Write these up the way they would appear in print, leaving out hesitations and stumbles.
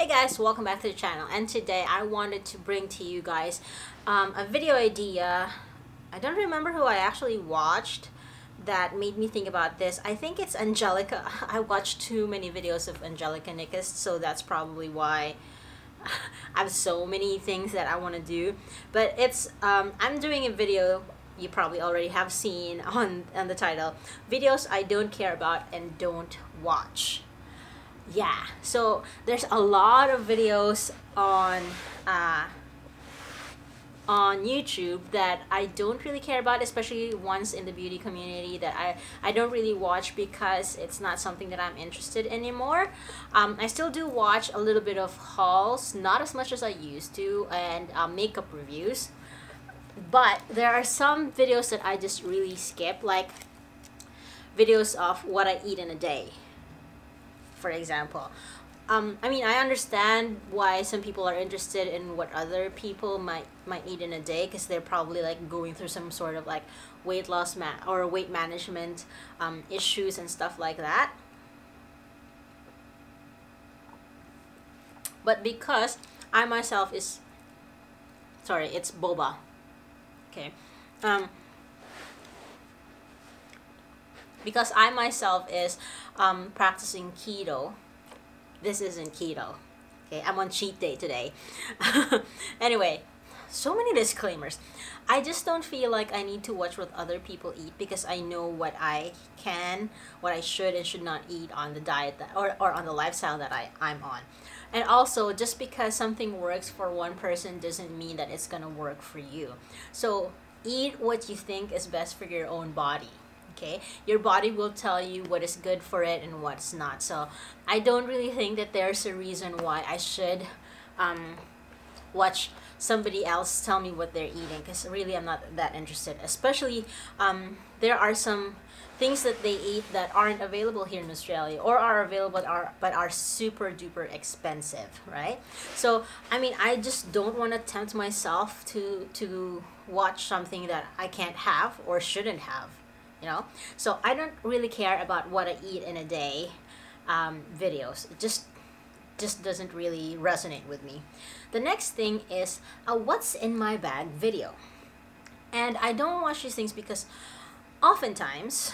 Hey guys, welcome back to the channel, and today I wanted to bring to you guys a video idea. I don't remember who I actually watched that made me think about this. I think it's Angelica. I watched too many videos of Angelica Nickes, so that's probably why I have so many things that I want to do. But it's I'm doing a video you probably already have seen on the title, videos I don't care about and don't watch. Yeah, so there's a lot of videos on YouTube that I don't really care about, especially ones in the beauty community that I don't really watch because it's not something that I'm interested in anymore. I still do watch a little bit of hauls, not as much as I used to, and makeup reviews. But there are some videos that I just really skip, like videos of what I eat in a day, for example. I mean, I understand why some people are interested in what other people might eat in a day, because they're probably like going through some sort of like weight loss or weight management issues and stuff like that. But because I myself is, sorry, it's boba. Okay. Because I myself is practicing keto. This isn't keto. Okay, I'm on cheat day today. Anyway, so many disclaimers. I just don't feel like I need to watch what other people eat, because I know what I can, what I should and should not eat on the diet that, or on the lifestyle that I'm on. And also, just because something works for one person doesn't mean that it's gonna work for you. So eat what you think is best for your own body. Okay, your body will tell you what is good for it and what's not. So I don't really think that there's a reason why I should watch somebody else tell me what they're eating, because really I'm not that interested. Especially there are some things that they eat that aren't available here in Australia, or are available but are super duper expensive, right? So I mean, I just don't want to tempt myself to watch something that I can't have or shouldn't have. You know, so I don't really care about what I eat in a day videos. It just doesn't really resonate with me. The next thing is a what's in my bag video, and I don't watch these things because oftentimes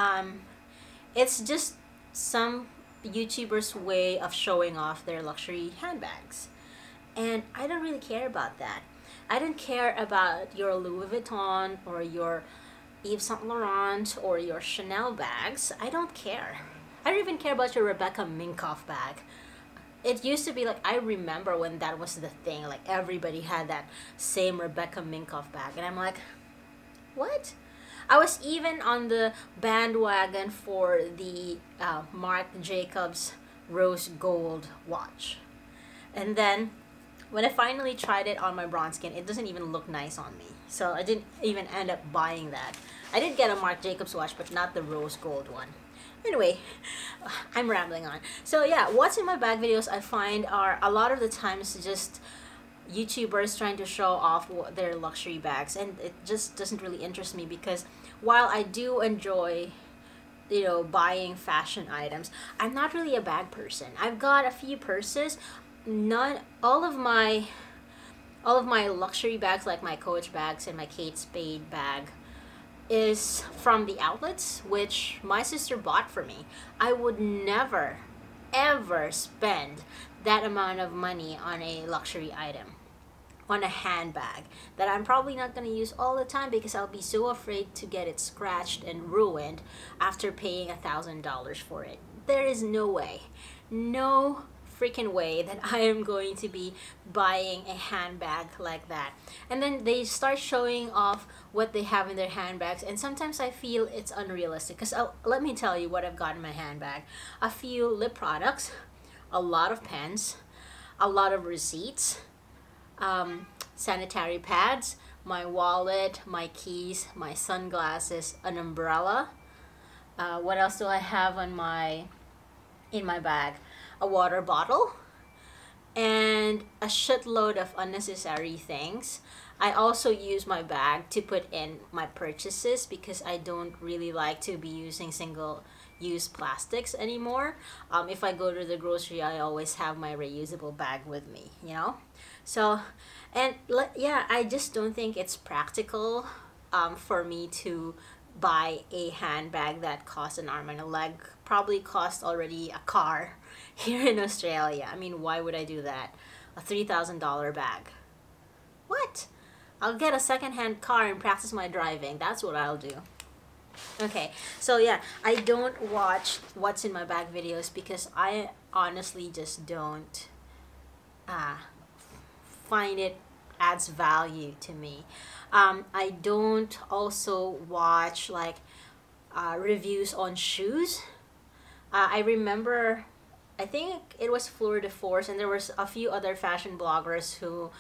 it's just some YouTubers' way of showing off their luxury handbags, and I don't really care about that. I don't care about your Louis Vuitton or your Yves Saint Laurent or your Chanel bags. I don't care. I don't even care about your Rebecca Minkoff bag. It used to be like, I remember when that was the thing, like everybody had that same Rebecca Minkoff bag, and I'm like, what? I was even on the bandwagon for the Marc Jacobs rose gold watch, and then when I finally tried it on my bronze skin, it doesn't even look nice on me. So I didn't even end up buying that. I did get a Marc Jacobs watch, but not the rose gold one. Anyway, I'm rambling on. So yeah, what's in my bag videos I find are a lot of the times just YouTubers trying to show off their luxury bags, and it just doesn't really interest me, because while I do enjoy, you know, buying fashion items, I'm not really a bag person. I've got a few purses. All of my luxury bags, like my Coach bags and my Kate Spade bag, is from the outlets, which my sister bought for me. I would never ever spend that amount of money on a luxury item, on a handbag that I'm probably not going to use all the time, because I'll be so afraid to get it scratched and ruined after paying $1,000 for it. There is no way, no freaking way that I am going to be buying a handbag like that. And then they start showing off what they have in their handbags, and sometimes I feel it's unrealistic, because let me tell you what I've got in my handbag. A few lip products, a lot of pens, a lot of receipts, sanitary pads, my wallet, my keys, my sunglasses, an umbrella. What else do I have in my bag? A water bottle, and a shitload of unnecessary things. I also use my bag to put in my purchases, because I don't really like to be using single use plastics anymore. If I go to the grocery, I always have my reusable bag with me, you know? So, and yeah, I just don't think it's practical for me to buy a handbag that costs an arm and a leg, probably cost already a car here in Australia. I mean, why would I do that? A $3,000 bag. What? I'll get a secondhand car and practice my driving. That's what I'll do. Okay, so yeah, I don't watch what's in my bag videos because I honestly just don't find it adds value to me. I don't also watch like reviews on shoes. I remember, I think it was Fleur de Force, and there was a few other fashion bloggers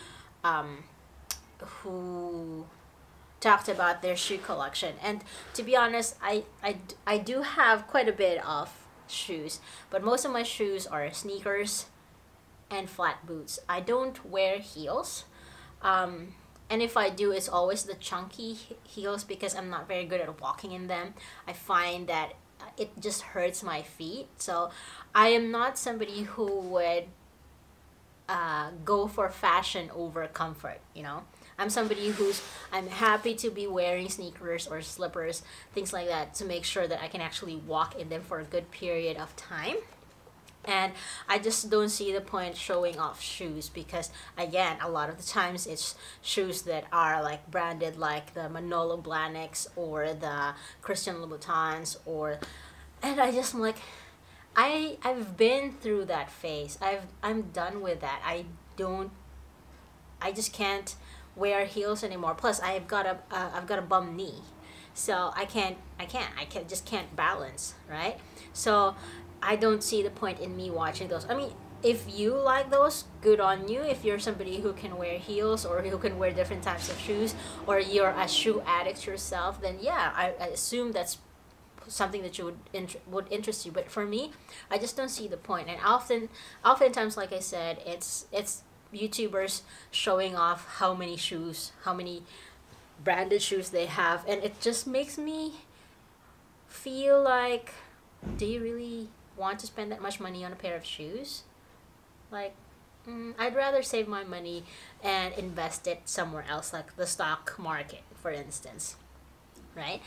who talked about their shoe collection. And to be honest, I do have quite a bit of shoes, but most of my shoes are sneakers and flat boots. I don't wear heels. And if I do, it's always the chunky heels because I'm not very good at walking in them. I find that it just hurts my feet. So I am not somebody who would go for fashion over comfort, you know. I'm somebody I'm happy to be wearing sneakers or slippers, things like that, to make sure that I can actually walk in them for a good period of time. And I just don't see the point showing off shoes because, again, a lot of the times it's shoes that are like branded like the Manolo Blahniks or the Christian Louboutins, and I just am like, I've been through that phase. I'm done with that. I just can't wear heels anymore. Plus, I've got a bum knee, so I just can't balance, right? So I don't see the point in me watching those. I mean, if you like those, good on you. If you're somebody who can wear heels or who can wear different types of shoes, or you're a shoe addict yourself, then yeah, I assume that's something that you would interest you. But for me, I just don't see the point. And oftentimes, like I said, it's YouTubers showing off how many branded shoes they have, and it just makes me feel like, do you really want to spend that much money on a pair of shoes? Like, I'd rather save my money and invest it somewhere else, like the stock market, for instance, right?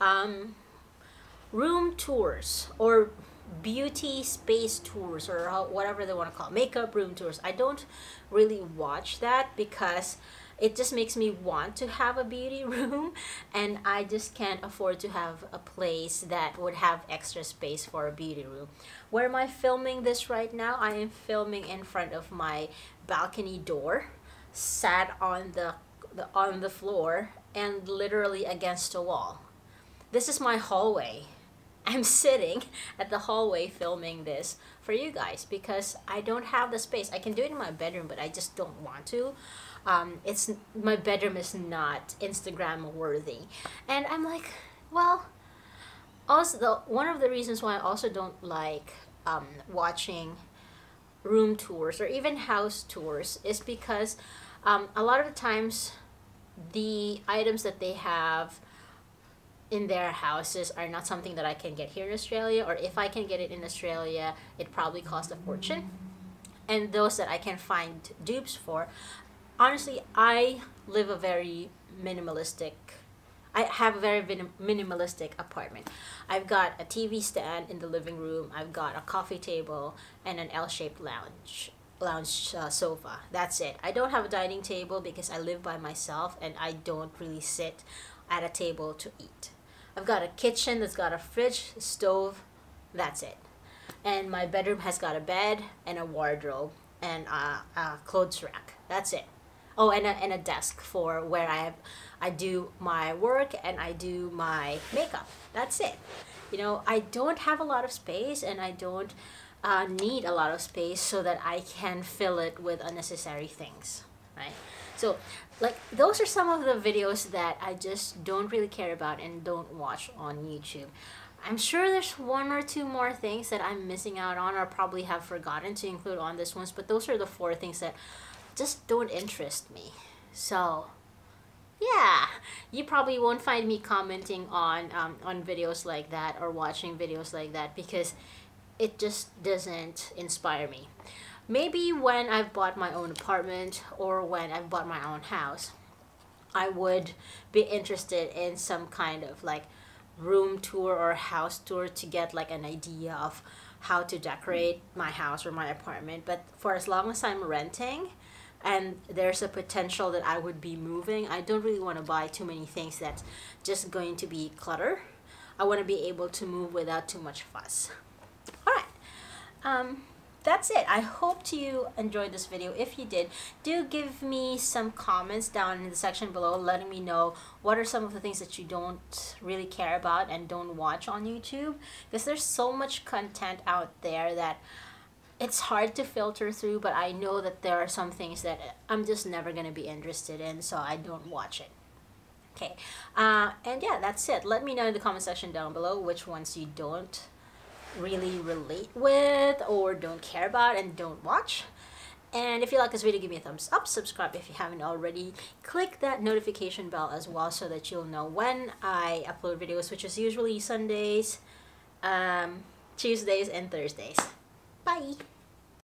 Room tours or beauty space tours, or whatever they want to call it, makeup room tours. I don't really watch that because it just makes me want to have a beauty room, and I just can't afford to have a place that would have extra space for a beauty room. Where am I filming this right now? I am filming in front of my balcony door, sat on the floor and literally against a wall. This is my hallway. I'm sitting at the hallway filming this for you guys because I don't have the space. I can do it in my bedroom, but I just don't want to. My bedroom is not Instagram worthy, and I'm like, well, also one of the reasons why I also don't like watching room tours or even house tours is because a lot of the times the items that they have in their houses are not something that I can get here in Australia, or if I can get it in Australia, it probably costs a fortune. And those that I can find dupes for, honestly, I have a very minimalistic apartment. I've got a TV stand in the living room, I've got a coffee table, and an L-shaped lounge sofa. That's it. I don't have a dining table because I live by myself and I don't really sit at a table to eat. I've got a kitchen that's got a fridge, stove, that's it. And my bedroom has got a bed and a wardrobe and a clothes rack. That's it. Oh, and a desk for where I do my work and I do my makeup. That's it. You know, I don't have a lot of space, and I don't need a lot of space so that I can fill it with unnecessary things, right? So, like, those are some of the videos that I just don't really care about and don't watch on YouTube. I'm sure there's one or two more things that I'm missing out on or probably have forgotten to include on this ones, but those are the 4 things that just don't interest me. So, yeah, you probably won't find me commenting on videos like that or watching videos like that because it just doesn't inspire me. Maybe when I've bought my own apartment or when I've bought my own house, I would be interested in some kind of like room tour or house tour to get like an idea of how to decorate my house or my apartment. But for as long as I'm renting and there's a potential that I would be moving, I don't really want to buy too many things that's just going to be clutter. I want to be able to move without too much fuss. All right. That's it. I hope you enjoyed this video. If you did, do give me some comments down in the section below letting me know what are some of the things that you don't really care about and don't watch on YouTube, because there's so much content out there that it's hard to filter through, but I know that there are some things that I'm just never going to be interested in, so I don't watch it. Okay, and yeah, that's it. Let me know in the comment section down below which ones you don't really relate with or don't care about and don't watch. And if you like this video, give me a thumbs up, subscribe if you haven't already, click that notification bell as well so that you'll know when I upload videos, which is usually Sundays, Tuesdays, and Thursdays. Bye!